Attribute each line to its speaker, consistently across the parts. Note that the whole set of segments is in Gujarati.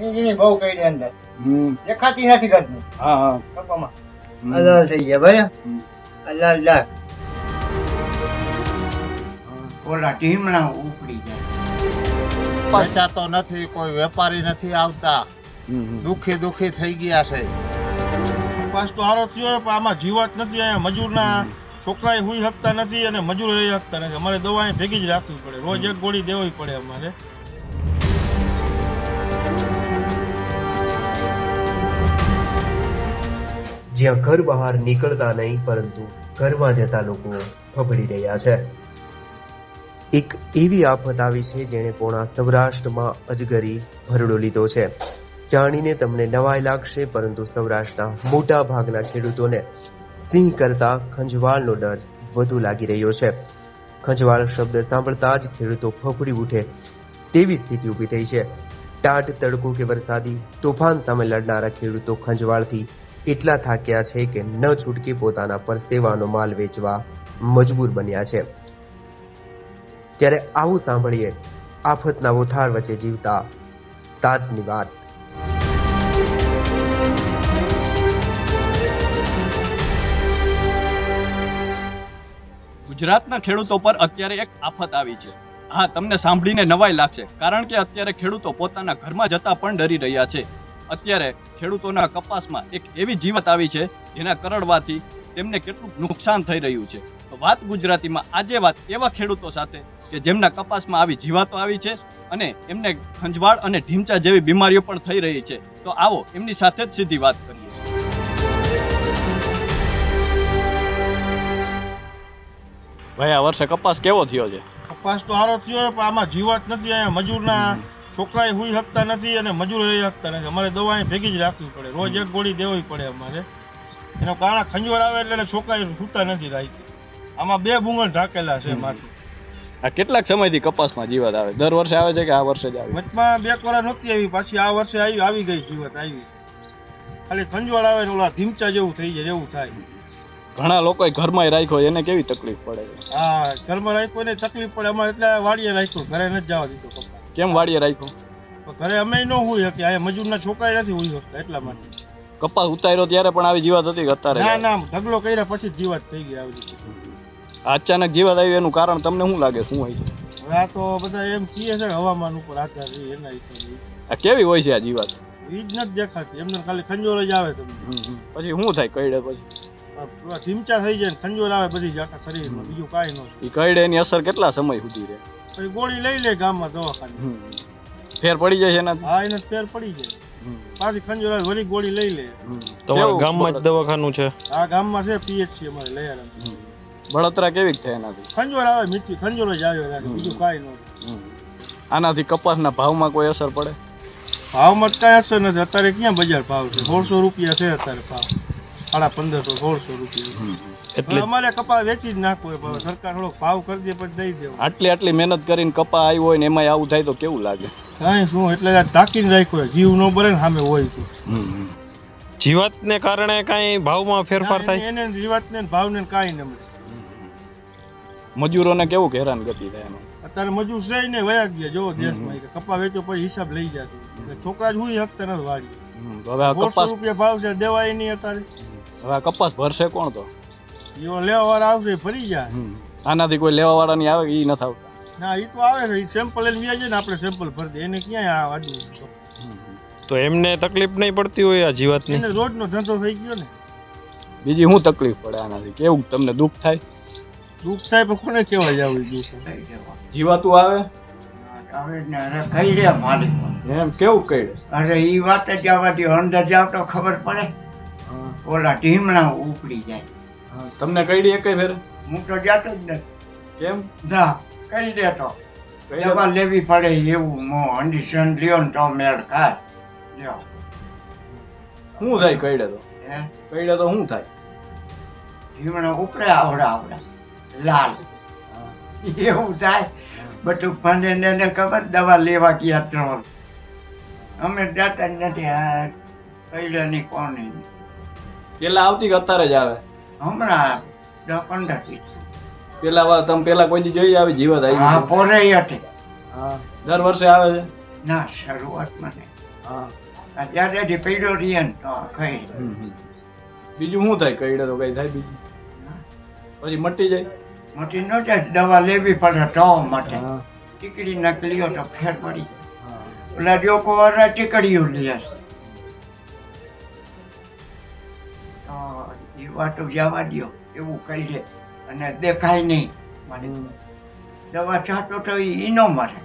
Speaker 1: એની બહુ કઈ દે અંદર દેખાતી નથી ઘરની.
Speaker 2: હા હા
Speaker 1: કપામાં અલાલ થઈ ગયા ભાઈ. અલાલ લાલ ઓલા ટીમણા ઉપડી જાય.
Speaker 3: પૈસા તો નથી, કોઈ વેપારી નથી આવતા, દુખી દુખી થઈ ગયા છે.
Speaker 4: કપાસ તો હારો થયો પણ આમાં જીવાત નથી. અહીંયા મજૂરના છોકરા હુઈ શકતા નથી અને મજૂર રહી શકતા નથી. અમારે દવા અહીં ભેગી જ રાખવી પડે. રોજ એક ગોળી દેવી પડે અમારે.
Speaker 5: જ્યાં ઘર બહાર નીકળતા નહીં પરંતુ ઘરમાં જતા લોકો ફફડી રહ્યા છે. એક એવી આફત આવી છે જેણે પૂર્ણ સૌરાષ્ટ્રમાં અજગરી ભરડો લીધો છે. જાણીને તમને નવાઈ લાગશે પરંતુ સૌરાષ્ટ્રના મોટા ભાગના ખેડૂતોને સિંહ કરતા ખંજવાળનો ડર વધુ લાગી રહ્યો છે. ખંજવાળ શબ્દ સાંભળતા જ ખેડૂતો ફફડી ઉઠે તેવી સ્થિતિ ઊભી થઈ છે. ટાઢ તડકો કે વરસાદી તોફાન સામે લડનારા ખેડૂતો ખંજવાળથી એટલા થાક્યા છે કે ન છૂટકે પોતાના પરસેવાનો માલ વેચવા મજબૂર બન્યા છે. ત્યારે આવું સાંભળીએ આફતના ઓથાર વચ્ચે જીવતા તાતની વાત.
Speaker 2: ગુજરાતના ખેડૂતો પર અત્યારે એક આફત આવી છે. હા, તમને સાંભળીને નવાઈ લાગશે કારણ કે અત્યારે ખેડૂતો પોતાના ઘરમાં જતા પણ ડરી રહ્યા છે. અત્યારે ખેડૂતોના કપાસમાં એક એવી જીવાત આવી છે જેના કરડવાથી તેમને કેટલું નુકસાન થઈ રહ્યું છે. તો વાત ગુજરાતીમાં આજે વાત એવા ખેડૂતો સાથે કે જેમના કપાસમાં આવી જીવાતો આવી છે અને એમને ખંજવાળ અને ઢીંચા જેવી બીમારીઓ પણ થઈ રહી છે. તો આવો એમની સાથે જ સીધી વાત કરીએ. ભાઈ, આ વર્ષે કપાસ કેવો થયો છે?
Speaker 4: કપાસ તો હારો થયો પણ આમાં જીવાત નથી. અહીંયા મજૂરના છોકરા હુઈ શકતા નથી અને મજૂર રહી શકતા નથી. અમારે દવા અહીં ભેગી જ રાખવી પડે. રોજ એક ગોળી દેવી પડે અમારે. એનો કારણે ખંજવાળ આવે એટલે છોકરા છૂટા નથી રાખતી. આમાં 2 બુંગળ ઢાકેલા છે માથું.
Speaker 2: આ કેટલાક સમયથી કપાસમાં જીવાત આવે? દર વર્ષે આવે છે કે આ વર્ષે જ આવી?
Speaker 4: વચમાં 2 કોરા નહોતી આવી, પાછી આ વર્ષે આવી ગઈ જીવાત આવી. ખાલી ખંજવાળ આવે ને ઓલા ધીમચા જેવું થઈ જાય એવું થાય.
Speaker 2: ઘણા લોકોએ ઘરમાં રાખ્યો, એને કેવી તકલીફ પડે છે?
Speaker 4: હા, ઘરમાં રાખ્યો ને તકલીફ પડે. અમારે એટલે વાડીએ રાખ્યો, ઘરે નથી જવા દીધો કપાસ.
Speaker 2: કેમ વાડીએ રાખ્યો?
Speaker 4: ઘરે અમે ન હોઈ શકીએ. અહીંયા મજૂરના છોકરા નથી હોઈ શકતા એટલા માટે.
Speaker 2: કપાસ ઉતાર્યો ત્યારે પણ આવી જીવાત હતી કે અત્યારે?
Speaker 4: ના, ઢગલો કર્યા પછી જીવાત થઈ ગઈ આવી રીતે.
Speaker 2: અચાનક જીવાત આવી એનું કારણ તમને શું લાગે, શું હોય છે?
Speaker 4: હવે આ તો બધા એમ કહે છે હવામાન ઉપર આધાર રહી એના હિસાબે.
Speaker 2: આ કેવી હોય છે આ જીવાત?
Speaker 4: ઈ જ નથી દેખાતી. એમને ખાલી ખંજોર જ આવે તમને.
Speaker 2: પછી શું થાય કઈડે? પછી
Speaker 4: ધીમચા થઈ જાય ને ખંજોર આવે બધી આખા શરીરમાં, બીજું કાંઈ ન થાય.
Speaker 2: એ કઈડે એની અસર કેટલા સમય સુધી રહે?
Speaker 4: પછી ગોળી લઈ લે ગામમાં દવાખાને.
Speaker 2: ફેર પડી જાય છે એનાથી?
Speaker 4: હા, એને ફેર પડી જાય. પાછી ખંજોર આવે વળી ગોળી લઈ લે.
Speaker 6: તમારા ગામમાં જ દવાખાનું છે?
Speaker 4: આ ગામમાં છે પીએચસી અમારે લયારામ.
Speaker 2: બળતરા કેવી થાય એનાથી?
Speaker 4: ખંજોર આવે મીઠી ખંજોર જ આવે, બીજું કાંઈ ન થાય.
Speaker 2: આનાથી કપાસના ભાવમાં કોઈ અસર પડે?
Speaker 4: ભાવમાં કાંઈ અસર નથી. અત્યારે ક્યાં બજાર ભાવ છે? 1,600 રૂપિયા છે અત્યારે ભાવ. 1550 1,600 રૂપિયા. એટલે અમારે કપા વેચી જ નાખવો. સરકાર થોડોક ભાવ કરી દે પછી દઈ દેવો.
Speaker 2: આટલી મહેનત કરીને કપા આવ્યો હોય ને એમાં આવું થાય તો કેવું લાગે?
Speaker 4: કાંઈ શું, એટલે ઢાંકીને રાખ્યો, જીવ ન બરે ને સામે હોય તો.
Speaker 6: જીવાતને કારણે કાંઈ ભાવમાં ફેરફાર થાય?
Speaker 4: એને જીવાતને ભાવને કાંઈ ન મળે.
Speaker 2: મજૂરોને કેવું હેરાન ગતિ થાય એમાં?
Speaker 4: અત્યારે મજૂર છે ને વયા ગયા જોવો દેશમાં. કપા વેચો પછી હિસાબ લઈ જતો. છોકરા જ હુઈ શકતા નથી વાડી.
Speaker 2: હવે આ કપાસ
Speaker 4: રૂપિયા ભાવ છે, દેવાય નહીં અત્યારે.
Speaker 2: હવે આ કપાસ ભરશે કોણ? તો
Speaker 4: લેવા વાળા આવશે ફરી જાય.
Speaker 2: આનાથી કોઈ લેવા વાળા ની આવે? ઈ નથી આવતા?
Speaker 4: ના, ઈ તો આવે છે. સેમ્પલ લઈને વ્યા જાય ને આપણે સેમ્પલ ભરી દે. એને ક્યાંય આડું
Speaker 6: તો એમને તકલીફ નહીં પડતી હોય આ જીવાતની?
Speaker 4: એને રોજનો ધંધો થઈ ગયો ને.
Speaker 2: બીજી શું તકલીફ પડે આનાથી? કેવું તમને દુઃખ થાય?
Speaker 4: દુઃખ થાય પણ કોને કેવા જાવ?
Speaker 2: જીવાતું આવે
Speaker 1: કઈ રે માલિક
Speaker 2: એમ કેવું કઈ?
Speaker 1: અરે ઈ વાત જ આવવાથી અંદર જાવ તો ખબર પડે. ઓલા ટીમણા ઉપડી જાય.
Speaker 2: તમને કઈ એકઈ ફેર?
Speaker 1: હું તો જાતો જ નથી.
Speaker 2: કેમ?
Speaker 1: ના, કઈ દેતો દવા લેવી પડે એવું. કન્ડિશન લ્યો ને તો મેળ ખાય. લ્યો
Speaker 2: શું થાય કઈડે તો? કઈડે તો શું થાય?
Speaker 1: ટીમણા ઉપડે આવડા લાલ એવું થાય. બધું ફંડે ને ખબર દવા લેવા ગયા તો અમે જાતા જ નથી. આ કઈડે ની કોની
Speaker 2: પેલા આવતી કે અત્યારે જ આવે?
Speaker 1: હમણાં 10-15 દિવસ
Speaker 2: પેલા તમે પેલા કોઈ દી જોઈ આવી જીવાત આવી?
Speaker 1: હા, પોરે હતી.
Speaker 2: હા, દર વર્ષે આવે છે?
Speaker 1: ના, શરૂઆતમાં નહીં.
Speaker 2: હા
Speaker 1: અત્યારે પીડ્યો રહીએ ને તો ખાઈ
Speaker 2: બીજું શું થાય કઈડે તો કઈ થાય બીજું પછી મટી જાય
Speaker 1: મોટી ન જાય દવા લેવી પડે તો માટે
Speaker 2: હા.
Speaker 1: ટીકડી નકલીઓ તો ફેર પડી
Speaker 2: હા.
Speaker 1: ઓલા લોકો વાળા ટીકડીઓ લે તો એ વાતો જવા દ્યો એવું કહી દે અને દેખાય નહીં મને દવા ચાટો તો ઈ ન મરે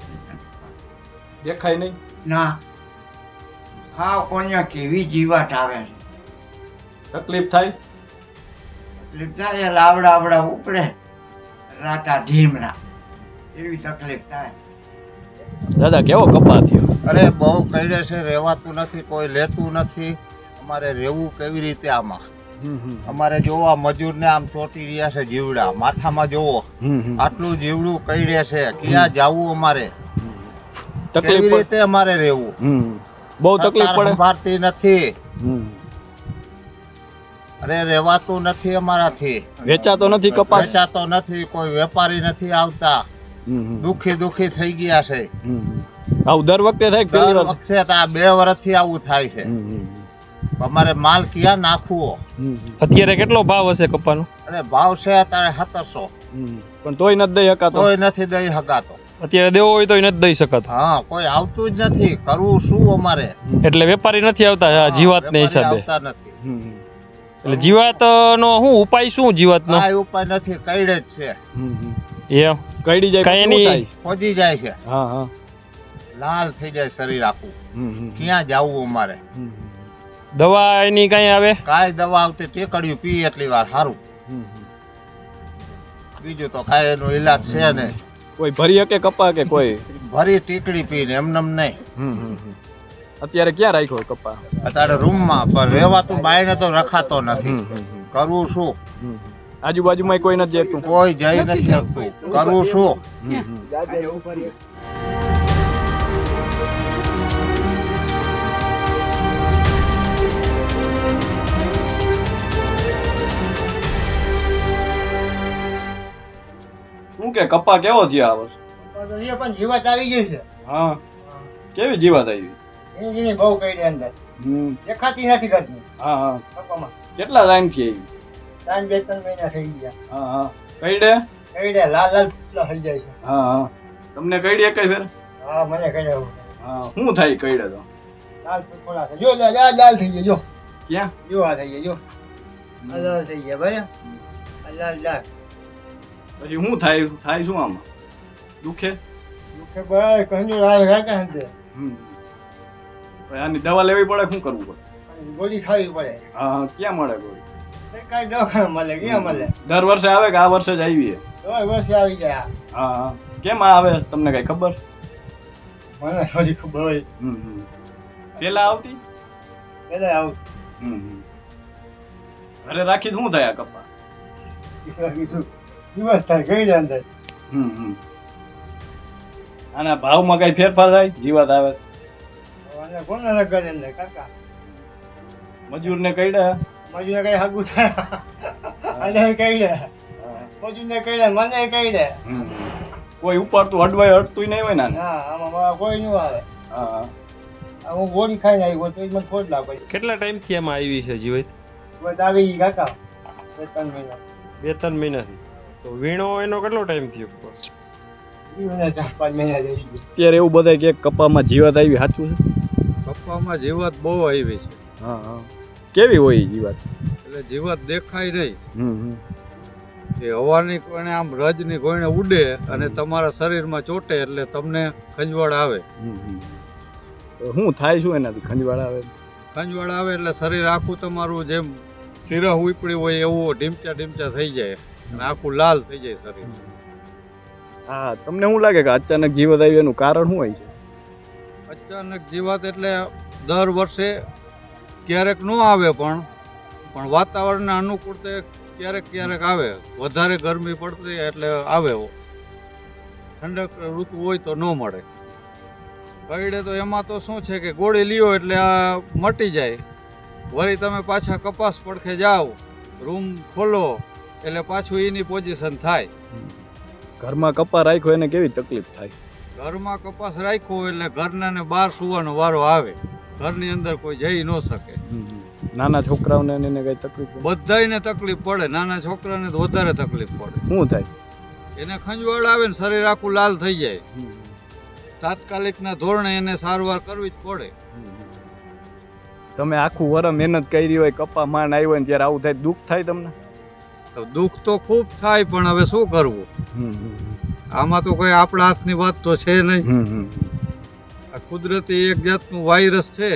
Speaker 2: દેખાય નહીં
Speaker 1: ના હા કોને કેવી જીવાત આવે છે
Speaker 2: તકલીફ થાય
Speaker 1: તકલીફ થાય લાવડા આવડા ઉપડે રાતા ઢીમરા એવી તકલીફ થાય
Speaker 2: દાદા કેવો કપા થયો
Speaker 3: અરે બહુ કઈડે છે, રહેવાતું નથી, કોઈ લેતું નથી. અમારે રહેવું કેવી રીતે આમાં? અમારે જોવો આ મજૂરને આમ ચોટી રહ્યા છે જીવડા, માથામાં જોવો આટલું જીવડું કઈડે છે, ક્યાં જાવું અમારે? કેવી
Speaker 2: તકલીફ
Speaker 3: રીતે અમારે રહેવું?
Speaker 2: બહુ તકલીફ પડે
Speaker 3: સંભાળતી નથી. અરે રહેવાતું નથી અમારાથી,
Speaker 2: વેચાતો નથી કપાસ
Speaker 3: વેચાતો નથી, કોઈ વેપારી નથી આવતા. દુખી દુખી થઈ ગયા છે.
Speaker 2: આવું દર વખતે થાય કે પહેલી
Speaker 3: દર
Speaker 2: વાર?
Speaker 3: વખતે તો આ 2 વર્ષથી આવું થાય છે. અમારે માલ ક્યાં નાખવો?
Speaker 6: અત્યારે કેટલો ભાવ હશે કપાનો?
Speaker 3: અરે ભાવ છે અત્યારે 700,
Speaker 2: પણ તોય નથી દઈ શકાતો.
Speaker 3: તોય નથી દઈ શકાતો.
Speaker 6: અત્યારે દેવો હોય તો નથી દઈ શકાતો.
Speaker 3: હા, કોઈ આવતું જ નથી. કરવું શું અમારે?
Speaker 6: એટલે વેપારી નથી આવતા આ જીવાતને
Speaker 3: વેપારી
Speaker 6: હિસાબે.
Speaker 3: આવતા નથી.
Speaker 6: એટલે જીવાત નો શું ઉપાય? શું જીવાત નો
Speaker 3: કાંઈ ઉપાય નથી, કઈડે જ છે.
Speaker 6: એમ
Speaker 2: કઈડી જાય
Speaker 6: કાંઈ
Speaker 2: પછી શું
Speaker 6: નહીં.
Speaker 2: થાય?
Speaker 3: ખોજી જાય છે,
Speaker 2: હા હા
Speaker 3: લાલ થઈ જાય શરીર આખું. ક્યાં જવું અમારે?
Speaker 6: દવા એની કઈ આવે?
Speaker 3: કાંઈ દવા આવતી ટેકડ્યું પી એટલી વાર સારું, બીજું તો કાંઈ એનો ઈલાજ છે ને.
Speaker 2: કોઈ ભરી શકે કપા કે કોઈ?
Speaker 3: ભરી ટીકડી પીને એમનેમ નહીં.
Speaker 2: અત્યારે ક્યાં રાખ્યો કપા?
Speaker 3: અત્યારે રૂમમાં, પણ રહેવાતું બાયને તો રખાતો નથી. કરવું શું?
Speaker 2: આજુબાજુમાં કોઈ નથી જતું?
Speaker 3: કોઈ જઈ નથી શકતું. કરવું શું?
Speaker 2: શું કે કપા કેવો થયો આ વર્ષ?
Speaker 1: પણ જીવાત આવી ગઈ છે
Speaker 2: હા કેવી જીવાત આવી?
Speaker 1: એની બહુ કઈ અંદર દેખાતી નથી કરતી
Speaker 2: હા હા
Speaker 1: કપામાં.
Speaker 2: કેટલા ટાઈમ થી આવી?
Speaker 1: 2-3 મહિના થઈ ગયા.
Speaker 2: હા હા કઈડે?
Speaker 1: કઈ લાલ લાલ ફૂટલા થઈ જાય છે.
Speaker 2: હા હા તમને કઈડી કઈ ફેર?
Speaker 1: હા મને કઈ એવું
Speaker 2: હા શું થાય કઈડે તો?
Speaker 1: લાલ ફૂટલા છે. જો લાલ થઈ ગયા. જો
Speaker 2: ક્યાં?
Speaker 1: જો આ થઈ ગયા. જો આ લાલ થઈ ગયા ભાઈ. આ લાલ લાલ
Speaker 2: પછી શું થાય? થાય શું આમાં? દુખે?
Speaker 1: કે ભાઈ કંજુ આવે રાતા હંતે
Speaker 2: પછી આની દવા લેવી પડે? શું કરવું પડે?
Speaker 1: ગોળી ખાવી પડે.
Speaker 2: હા હા ક્યાં મળે ગોળી?
Speaker 1: કઈ દવાખાને મળે? ક્યાં મળે?
Speaker 2: દર વર્ષે આવે કે આ વર્ષે જ આવી?
Speaker 1: દર વર્ષે આવી જાય.
Speaker 2: હા હા કેમ આવે તમને કઈ ખબર?
Speaker 1: મને થોડી ખબર હોય.
Speaker 2: પેલા આવતી?
Speaker 1: પેલા આવું
Speaker 2: ઘરે રાખી શું થાય આ કપા?
Speaker 1: કીધું દિવસ થાય ગઈ અંદર.
Speaker 2: આના ભાવમાં કઈ ફેરફાર થાય? જીવાત આવે
Speaker 1: અને કોને લગાડે અંદર કાકા?
Speaker 2: મજૂર ને કઈડે?
Speaker 1: મજૂર કઈ હાગું થાય અને કઈ દે. મજૂર ને કઈ દે, મને કઈ દે.
Speaker 2: કોઈ ઉપાડતું અડવાય અડતું નહીં હોય ને આને?
Speaker 1: હા આમાં મારા કોઈ નું આવે.
Speaker 2: હા
Speaker 1: આ હું ગોળી ખાઈને આવ્યો તો મને ખોટ લાગે.
Speaker 6: કેટલા ટાઈમ થી એમાં આવી છે જીવાત?
Speaker 1: બસ આવી ગઈ કાકા 2-3 મહિના.
Speaker 6: 2-3 મહિનાથી. તો વીણો એનો કેટલો ટાઈમ થયો?
Speaker 1: ઈ મને 4-5 મહિના થઈ ગયા.
Speaker 2: અત્યારે એવું બધા કે કપામાં જીવાત આવી, સાચું છે?
Speaker 7: કપામાં જીવાત બહુ આવી છે.
Speaker 2: હા હા કેવી હોય ઈ જીવાત?
Speaker 7: એટલે જીવાત દેખાય નહીં, એ હવાની કોઈને આમ રજની કોઈને ઉડે અને તમારા શરીરમાં ચોટે એટલે તમને ખંજવાળ આવે.
Speaker 2: તો શું થાય? શું એનાથી ખંજવાળ આવે?
Speaker 7: ખંજવાળ આવે એટલે શરીર આખું તમારું જેમ સિરહ ઉપડી હોય એવું ઢીમચા ઢીમચા થઈ જાય અને આખું લાલ થઈ જાય શરીર.
Speaker 2: હા તમને શું લાગે કે અચાનક જીવાત આવી એનું કારણ શું હોય છે?
Speaker 7: અચાનક જીવાત એટલે દર વર્ષે ક્યારેક ન આવે, પણ વાતાવરણના અનુકૂળ ક્યારેક ક્યારેક આવે. વધારે ગરમી પડતી એટલે આવે, ઠંડક ઋતુ હોય તો ન મળે. કઈડે તો એમાં તો શું છે કે ગોળી લ્યો એટલે આ મટી જાય. વળી તમે પાછા કપાસ પડખે જાઓ, રૂમ ખોલો એટલે પાછું એની પોઝિશન થાય.
Speaker 2: ઘરમાં કપા રાખ્યો એને કેવી તકલીફ થાય?
Speaker 7: ઘરમાં કપાસ રાખ્યો એટલે ઘરના ને બહાર સુવાનો વારો આવે, ઘરની અંદર કોઈ જઈ ન શકે.
Speaker 2: નાના છોકરાઓને એને કઈ તકલીફ
Speaker 7: બધાયને તકલીફ પડે, નાના છોકરાને તો વધારે તકલીફ પડે.
Speaker 2: શું થાય?
Speaker 7: એને ખંજવાળ આવે ને શરીર આખું લાલ થઈ જાય. તાત્કાલિકના ધોરણે એને સારવાર કરવી જ પડે.
Speaker 2: તમે આખું વરસ મહેનત કરી હોય, કપા માંડ આવ્યો હોય ને ત્યારે આવું થાય, દુઃખ થાય તમને?
Speaker 7: તો દુઃખ તો ખૂબ થાય, પણ હવે શું કરવું? આમાં તો કોઈ આપણા હાથની વાત તો છે નહીં. આ કુદરતી એક જાતનું વાયરસ છે.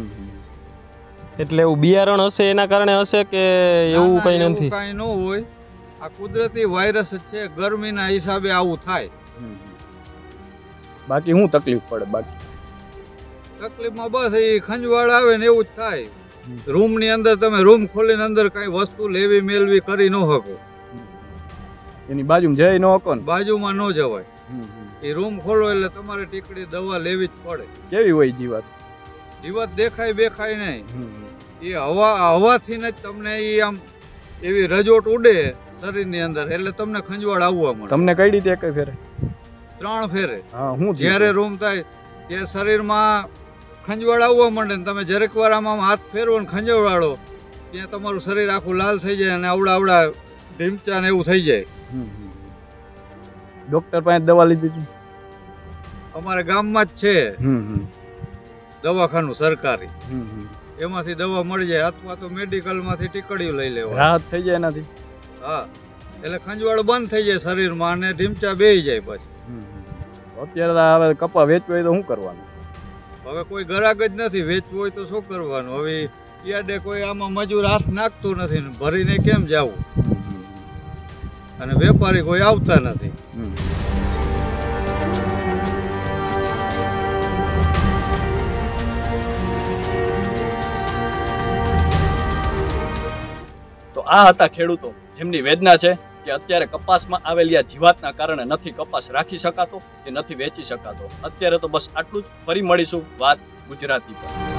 Speaker 6: એટલે એવું બિયારણ હશે એના કારણે હશે કે એવું કઈ નથી?
Speaker 7: કઈ ન હોય, આ કુદરતી વાયરસ જ છે. ગરમીના હિસાબે આવું થાય.
Speaker 2: બાકી શું તકલીફ પડે? બાકી
Speaker 7: તકલીફમાં બસ એ ખંજવાળ આવે ને એવું જ થાય. રૂમ ની અંદર તમે રૂમ ખોલીને અંદર કઈ વસ્તુ લેવી મેળવી કરી ન શકો.
Speaker 2: એની બાજુમાં જઈ ન શકો ને?
Speaker 7: બાજુમાં ન જવાય. એ રૂમ ખોલો એટલે તમારે ટીકડી દવા લેવી જ પડે.
Speaker 2: કેવી હોય જીવાત?
Speaker 7: જીવાત દેખાય બેખાય નહીં. એ હવાથી જ તમને એ આમ એવી રજોટ ઉડે શરીરની અંદર, એટલે તમને ખંજવાળ આવવા મળે.
Speaker 2: તમને કઈ રીતે કઈ ફેરે?
Speaker 7: 3 ફેરે.
Speaker 2: હા, હું
Speaker 7: જ્યારે રૂમ થાય ત્યારે શરીરમાં ખંજવાળ આવવા માંડે ને તમે જરેક વાર આમાં હાથ ફેરવો ને ખંજવાળો, ત્યાં તમારું શરીર આખું લાલ થઈ જાય અને આવડા ઢીમચા ને એવું થઈ જાય.
Speaker 2: ડોક્ટર પાસે દવા લીધી હતી?
Speaker 7: અમારે ગામમાં જ છે દવાખાનું સરકારી, એમાંથી દવા મળી જાય, અથવા તો મેડિકલ માંથી ટીકડીઓ લઈ લેવા.
Speaker 2: રાહત થઈ જાય એનાથી?
Speaker 7: હા, એટલે ખંજવાળ બંધ થઈ જાય શરીરમાં અને ઢીમચા બેહી જાય. પછી
Speaker 2: અત્યારે હવે કપા વેચવું હોય તો શું કરવાનું?
Speaker 7: હવે કોઈ ગ્રાહક જ નથી, વેચવું હોય તો શું કરવાનું? હવે યાડે કોઈ આમાં મજૂર હાથ નાખતું નથી ને ભરીને કેમ જવું? અને વેપારી કોઈ આવતા નથી.
Speaker 2: તો આ હતા ખેડૂતો જેમની વેદના છે કે અત્યારે કપાસમાં આવેલી આ જીવાતના કારણે નથી કપાસ રાખી શકાતો કે નથી વેચી શકાતો. અત્યારે તો બસ આટલું જ. ફરી મળીશું વાત ગુજરાતી પર.